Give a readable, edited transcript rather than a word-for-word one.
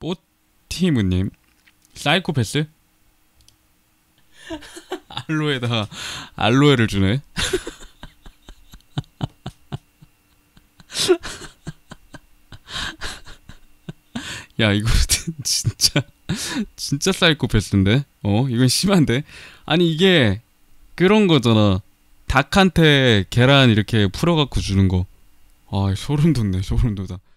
뽀티무님 사이코패스? 알로에다가 알로에를 주네. 야 이거 진짜 진짜 사이코패스인데? 이건 심한데? 아니 이게 그런 거잖아. 닭한테 계란 이렇게 풀어갖고 주는 거. 아 소름 돋네, 소름 돋아.